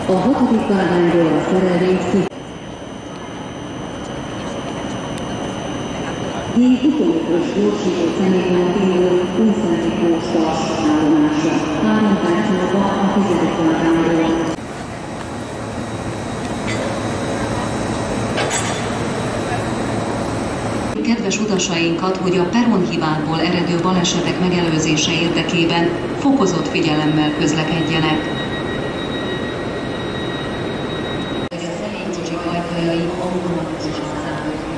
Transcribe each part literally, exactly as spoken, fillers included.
A hatodik vágányból a szerelvényt ki. Jég utolsós gyorsított személyben indul Kunszentmiklós vasállomása. Három perc múlva a tizedik vágányból. Kedves utasainkat, hogy a peronhibákból eredő balesetek megelőzése érdekében fokozott figyelemmel közlekedjenek. Hogy a személykocsi ajtajai automatikusan zárulnak.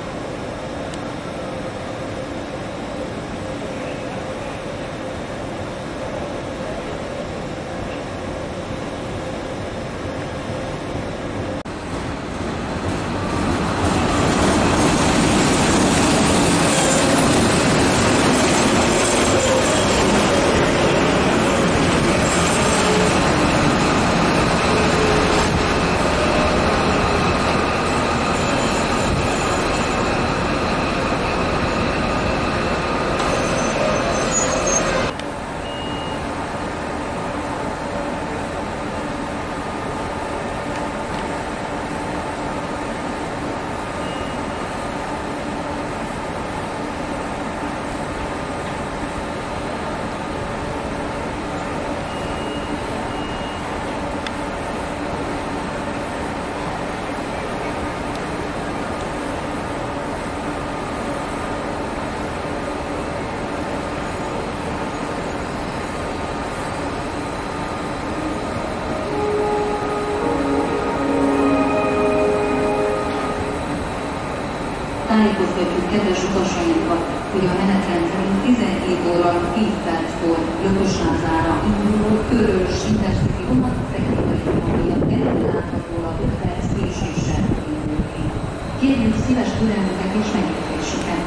Tájékoztatjuk kedves utasainkat, hogy a menetrend szerint tizenkét óra tíz perckor Lökosházára induló Körös Intercity vonat technikai hiba miatt előreláthatólag öt perc késéssel indul ki. Kérjük szíves türelmüket és megértésüket!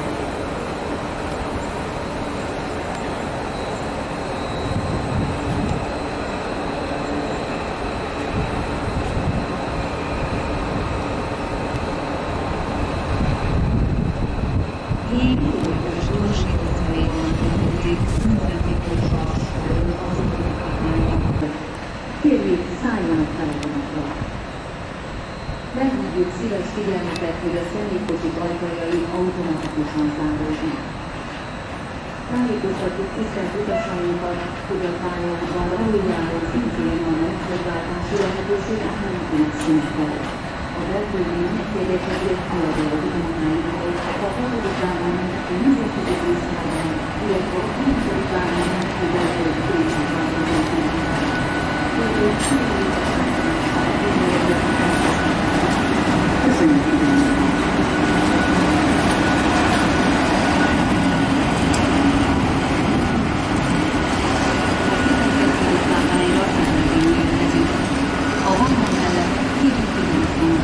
Jég utolsós gyorsított személyben indul Kunszentmiklós vasúton az hatodik vágányból. Kérjük, szálljanak fel a vonatra! Meghívjuk szíves figyelmüket, hogy a személykocsik ajtajai automatikusan zárulnak. Tájékoztatjuk tisztelt utasainkat, hogy a pályánkban aluljáró szintén van megfordítási lehetőség a háromkilenc szinttel. A belföldi megkérdéseket haladó üzenetáiról a hatodik vágányon, a nemzetközi részvárban, illetve a nyolcadik vágányon a belföldi külsővárban történik. Köszönjük figyelmet! A vonal mellett kérjük figyelmet!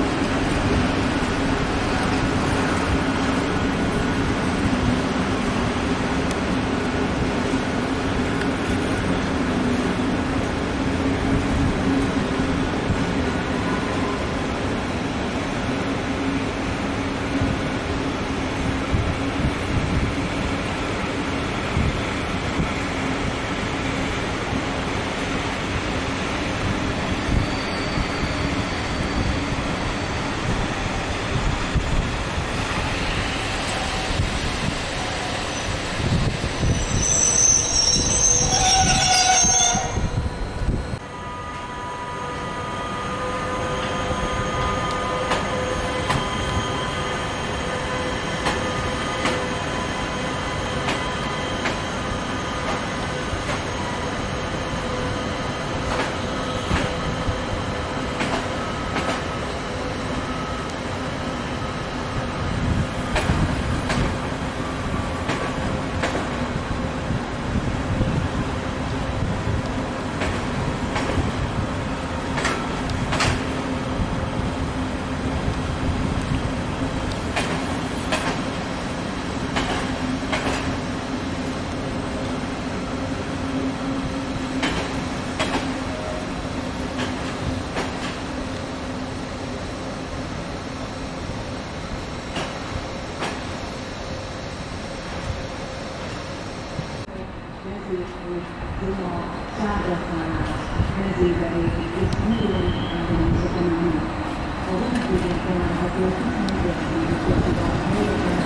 Duma, Ságra szállás. vezérbelévi és milliók állomásokon állnak. A vonatúton található tizenegyes számú Portugál helyeken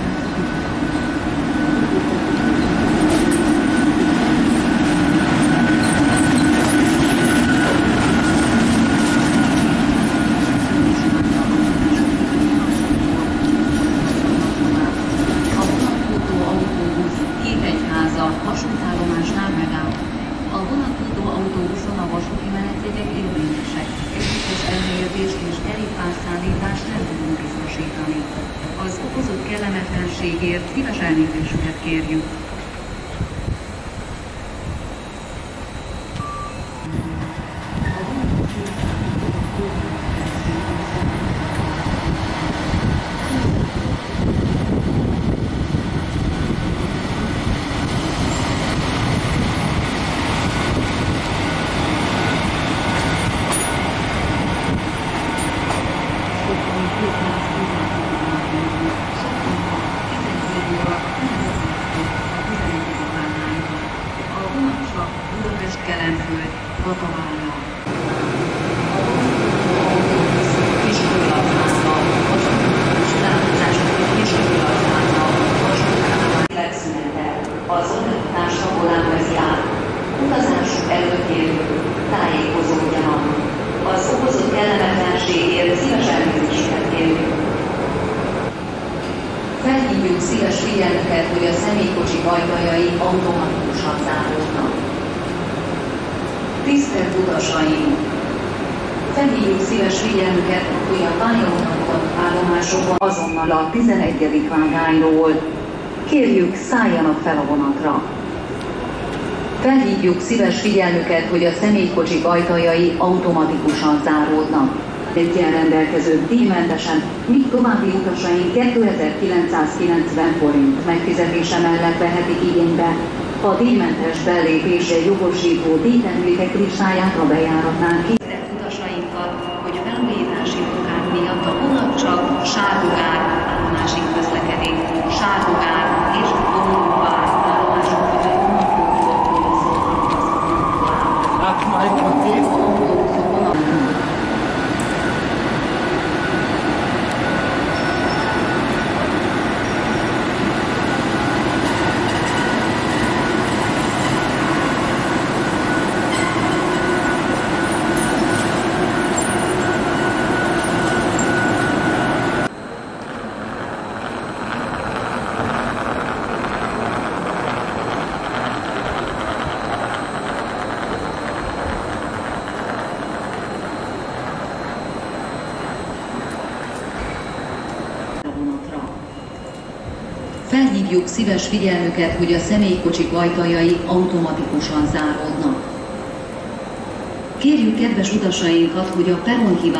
vasútállomásnál megáll. A vonatútó autóbuszon a vasúti menetjegyek érvényesek, együttes elhelyezést és kerékpárszállítást nem tudunk biztosítani. Az okozott kellemetlenségért szíves elnézésüket kérjük. Kelenföld, Batavára. Kisfőlatháza, vasútútós találkozásokra Kisfőlatháza, vasútállomány megszünetel. Az oktatás rabolán veszi át. Utazásuk előtt kérjük, tájékozódjanak. Az okozott kellemetlenségért szíves elnézésüket kérjük. Felhívjuk szíves figyelmüket, hogy a személykocsi ajtajai automatikusan záródnak. Tisztelt utasaink! Felhívjuk szíves figyelmüket, hogy a pályaudvaron állomásokon azonnal a tizenegyedik vágányról. Kérjük, szálljanak fel a vonatra. Felhívjuk szíves figyelmüket, hogy a személykocsik ajtajai automatikusan záródnak. Egyen rendelkező díjmentesen, míg további utasaink kétezer-kilencszázkilencven forint megfizetése mellett vehetik igénybe a díjmentes belépésre jogosító díjtermékek listáját a bejáratnál ki. Utasainkat, hogy felújítási munkák miatt a vonat csak Sárgogár állomásig közlekedik. Sárgogár és Domnóvár állomások között vonatútól szólnak az Felhívjuk szíves figyelmüket, hogy a személykocsik ajtajai automatikusan záródnak. Kérjük kedves utasainkat, hogy a perronhibát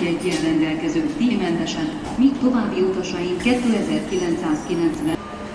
jeggyel rendelkezők díjmentesen, míg további utasaink kétezer-kilencszázkilencven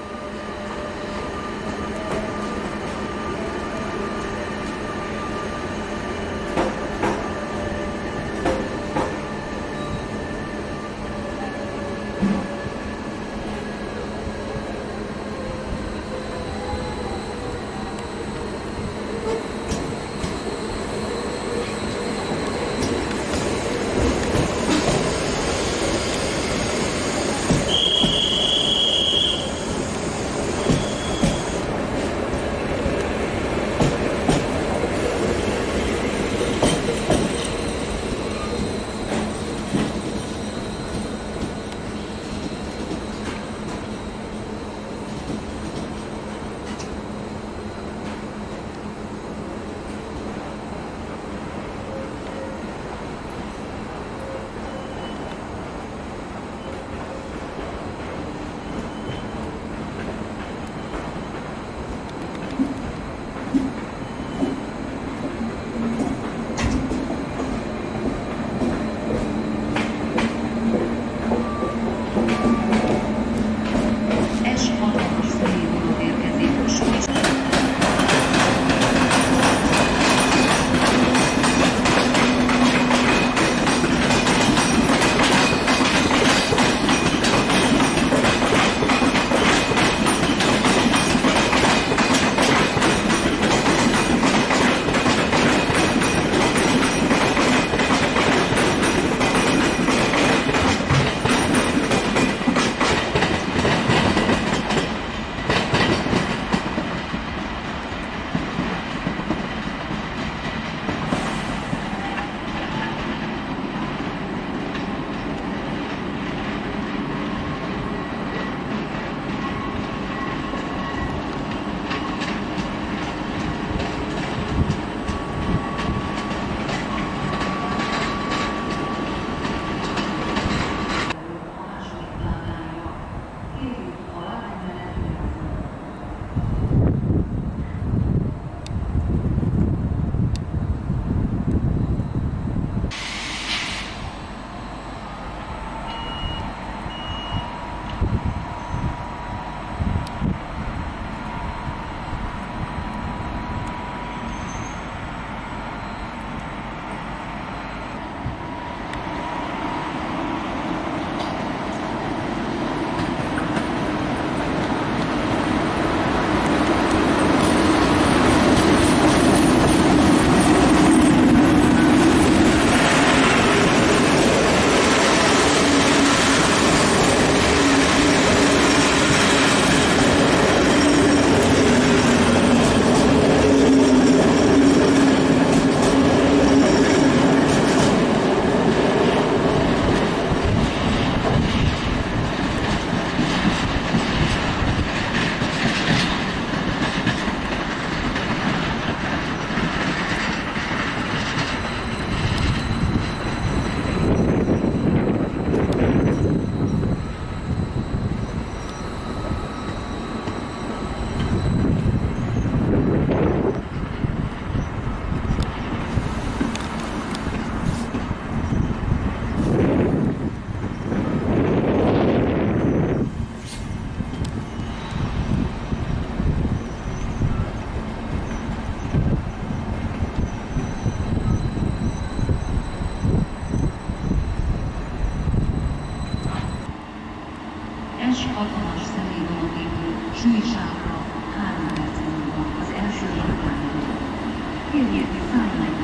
hatalmas személyvonat épül Sújsávra három perc múlva az első értelmű. Kérjék, szállj meg!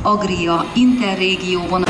Agria Interrégió vonat.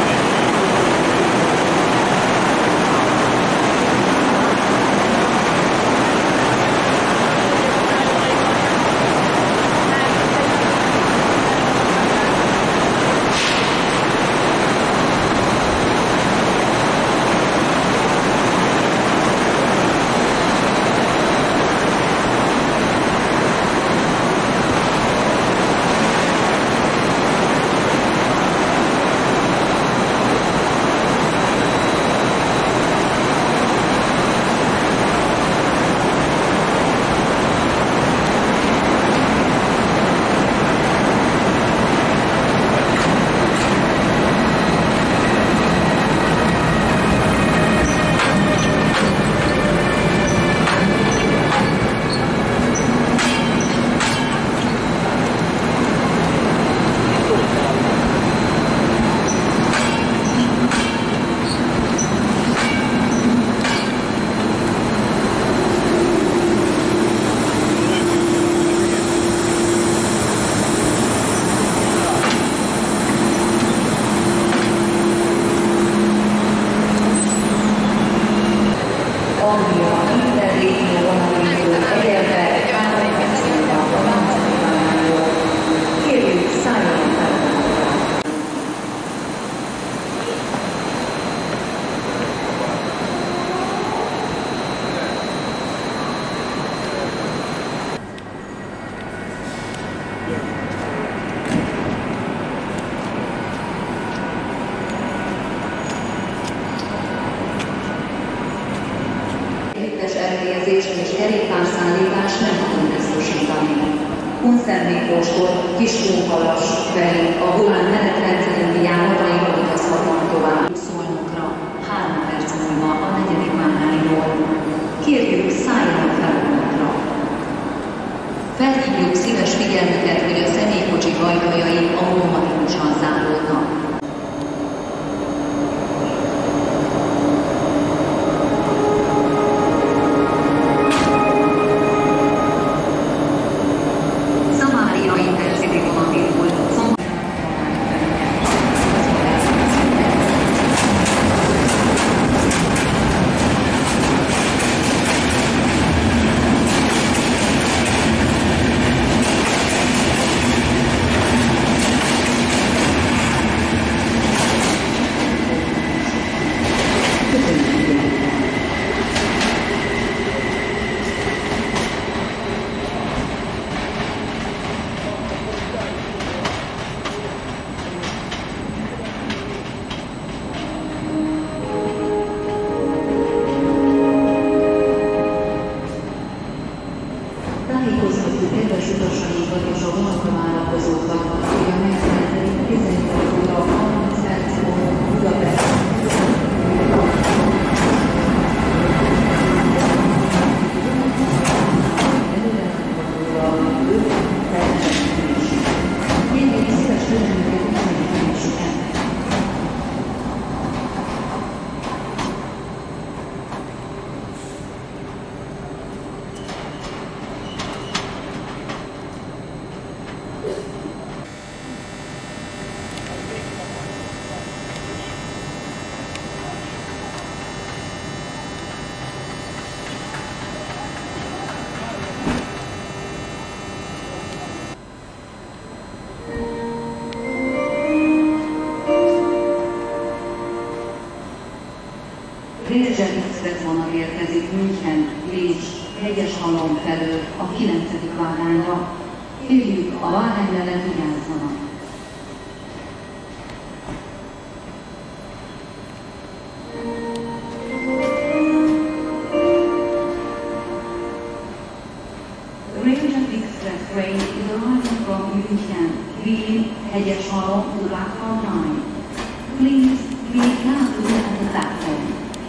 Elhelyezést és kerékpárszállítás nem tudom biztosítani. Hunszent Miklóstól Kiskunhalas felé a Volán menetrendszerinti járataival utazhatnak tovább. Szolnokra három perc múlva a negyedik várányról. Kérjük, szálljanak fel a vonatra. Felhívjuk szíves figyelmüket, hogy a személykocsi ajtajai automatikusan záródnak. Tájékoztatjuk kedves utasainkat és a vonatra vállalkozókat, hogy a menetrend tizennyolc óra harminc perckor Budapest. Kérjük szíves türelmüket és megfigyelésüket. Délzsen Express vonat érkezik München, Pécs, Hegyeshalom felől a kilencedik várányra. Kérjük, a várány mellett vigyázzanak. Délzsen Express train is arriving from München, Wien, Hegyeshalom to Lakshmi line. Please be careful at the platform.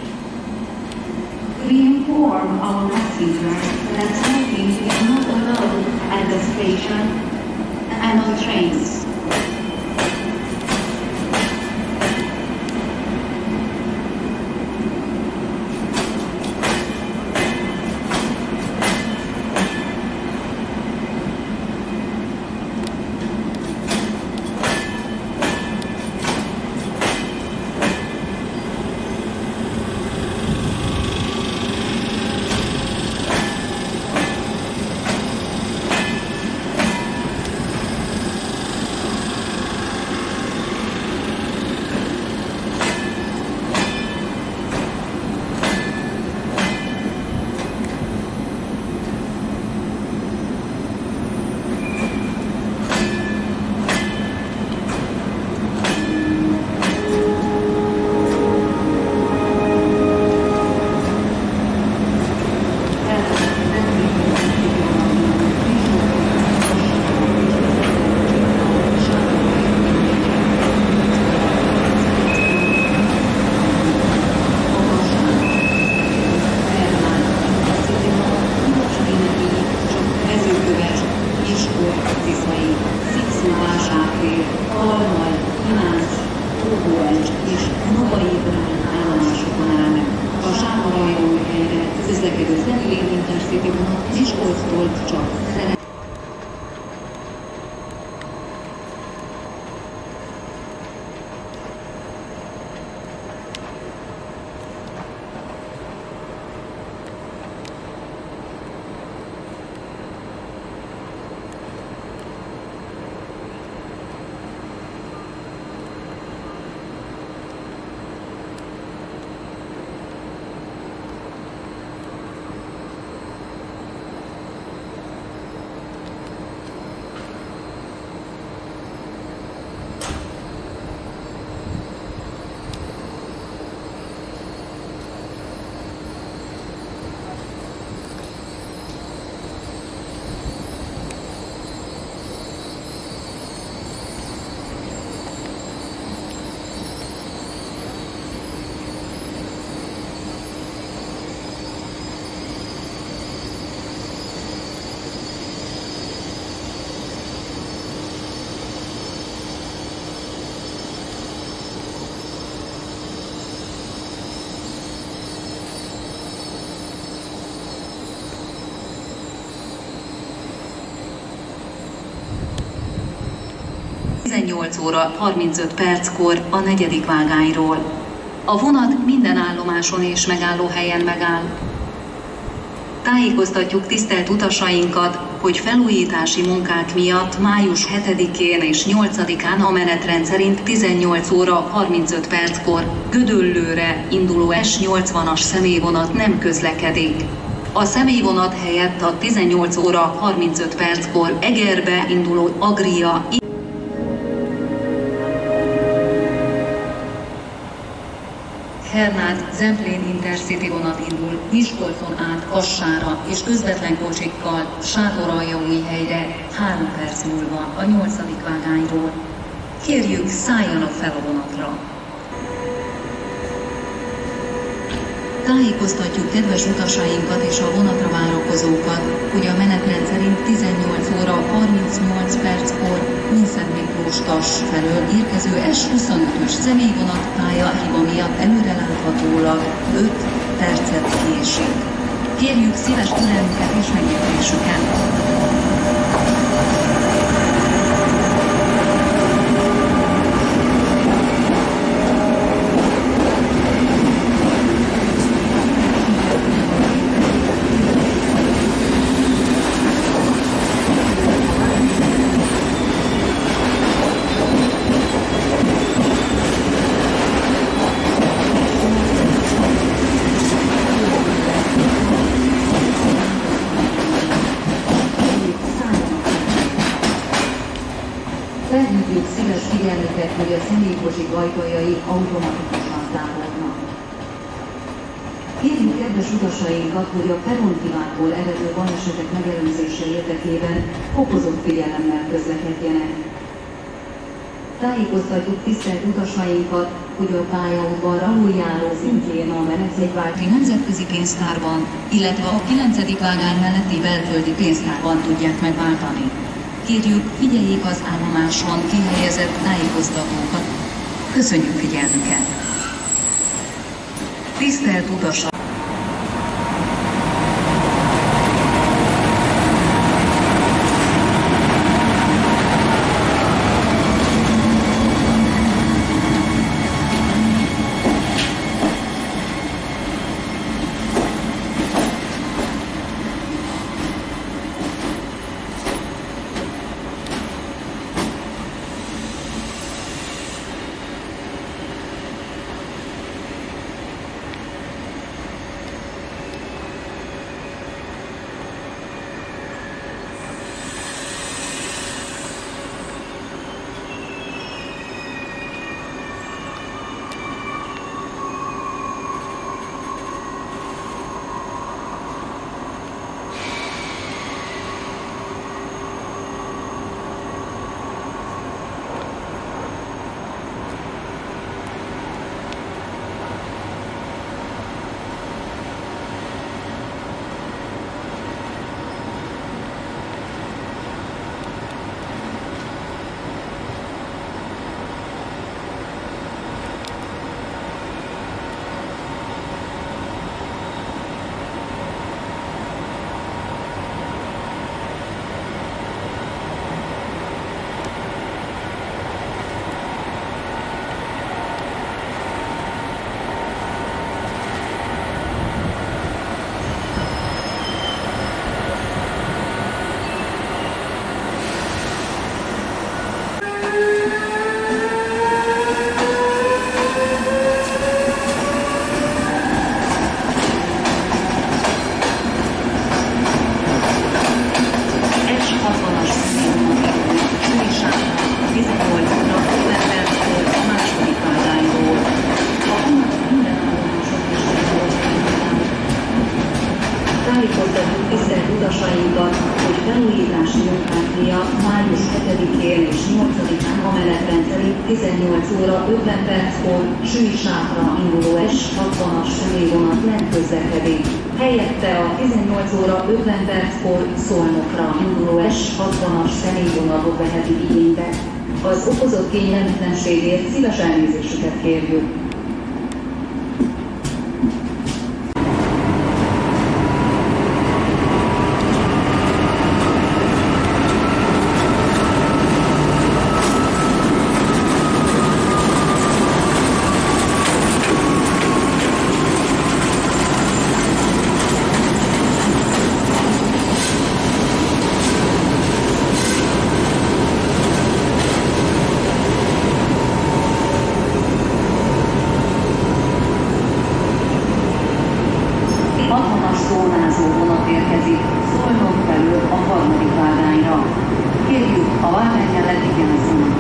We inform our passengers that smoking is not allowed at the station and on trains. Intercity vonat Miskolctól csak tizennyolc óra harmincöt perckor a negyedik vágányról. A vonat minden állomáson és megállóhelyen megáll. Tájékoztatjuk tisztelt utasainkat, hogy felújítási munkák miatt május hetedikén és nyolcadikán a menetrend szerint tizennyolc óra harmincöt perckor Gödöllőre induló S nyolcvanas személyvonat nem közlekedik. A személyvonat helyett a tizennyolc óra harmincöt perckor Egerbe induló Agria Hernád Zemplén Intercity vonat indul Miskolcon át Kassára és közvetlen kocsikkal Sátoraljaújhelyre három perc múlva a nyolcadik vágányról. Kérjük, szálljanak fel a vonatra! Tájékoztatjuk kedves utasainkat és a vonatra várakozókat, hogy a menetrend szerint tizennyolc óra harmincnyolc perckor Minszent Miklós Tass felől érkező S huszonötös személyvonat pálya hiba miatt előreláthatólag öt percet késik. Kérjük szíves türelmüket és megértésüket! Felhívjuk szíves figyelmüket, hogy a személykocsi ajtajai automatikusan záródnak. Kérjük kedves utasainkat, hogy a peronkivágból eredő balesetek megelőzése érdekében fokozott figyelemmel közlekedjenek. Tájékoztatjuk tisztelt utasainkat, hogy a pályaudvar aluljáró szintjén a Meneszegyvárdi Nemzetközi Pénztárban, illetve a kilencedik vágány melletti belföldi pénztárban tudják megváltani. Kérjük, figyeljék az állomáson kihelyezett tájékoztatókat. Köszönjük figyelmüket! Tisztelt utasok! utasainkat, hogy felújítási munkák miatt május hetedikén és nyolcadikán a menetrend szerint tizennyolc óra ötven perckor Sűjsátra induló S hatvanas személyvonat nem közlekedik. Helyette a tizennyolc óra ötven perckor Szolnokra induló S hatvanas személyvonatot vehetik igénybe. Az okozott kényelmetlenségért szíves elnézésüket kérjük. Hatalmas zónázó vonat érkezik Szolnok felől a harmadik vágányra. Kérjük a vágány mellett vigyázzanak.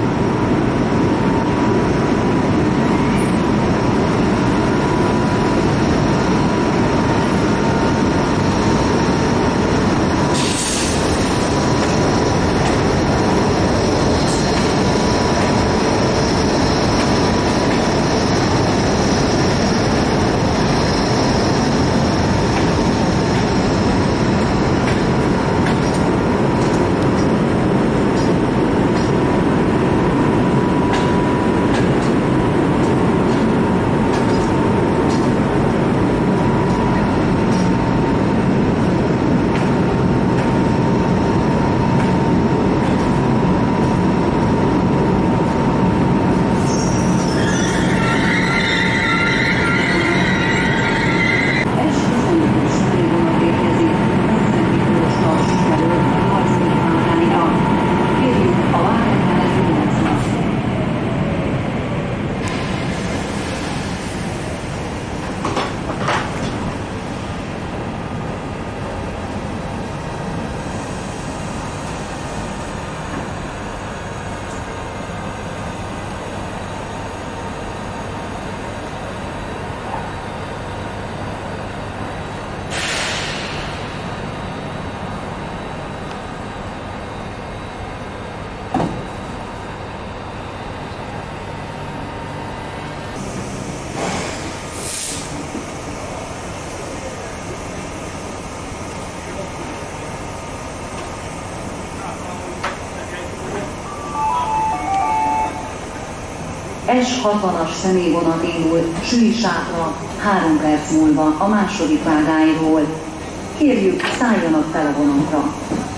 S hatvanas személyvonat indul Sűjsátra három perc múlva a második vágányról. Kérjük, szálljanak fel a vonatra.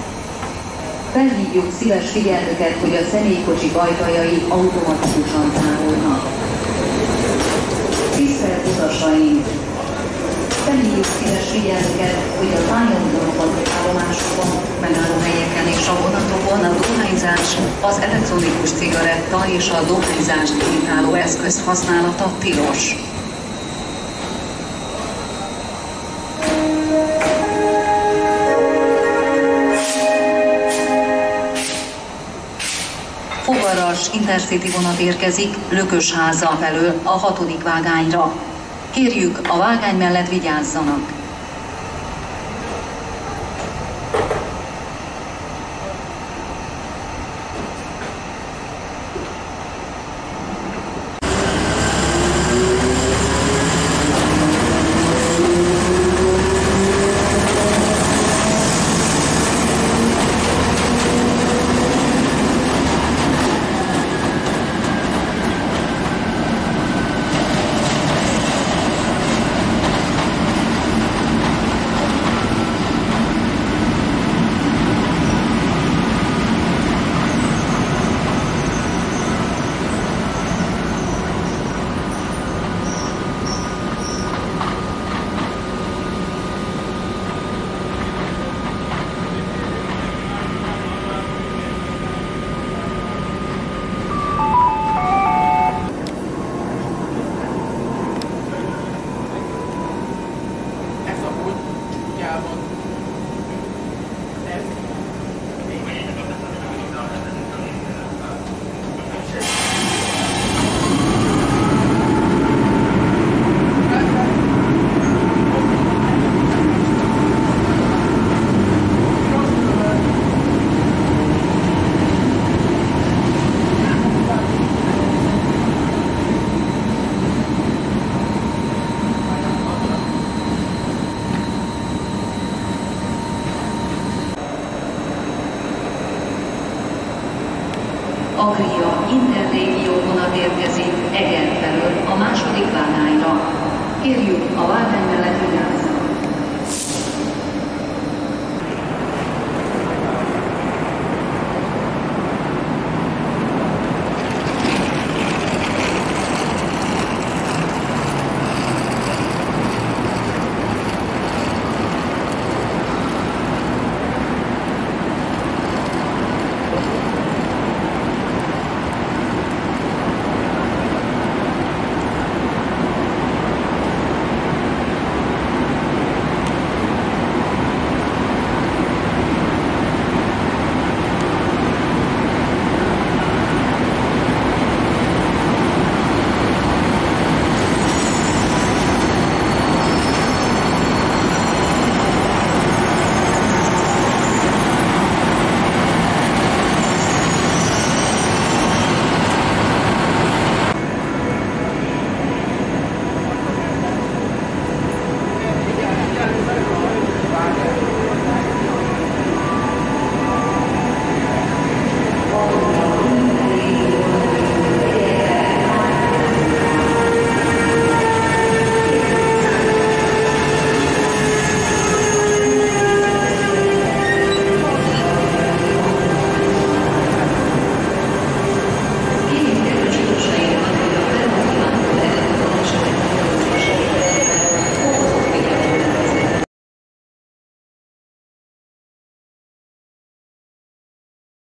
Felhívjuk szíves figyelmüket, hogy a személykocsik ajtajai automatikusan zárulnak. Tisztelt utasaink! Felhívjuk szíves figyelmüket, hogy a pályaudvarokon, állomásokon, megállóhelyeken és a vonatokon a dohányzás, az elektronikus cigaretta és a dohányzást imitáló eszköz használata tilos. Fogaras Intercity vonat érkezik Lökösháza felől a hatodik vágányra. Kérjük, a vágány mellett vigyázzanak. Kérjük a váltány mellett vigyázzanak.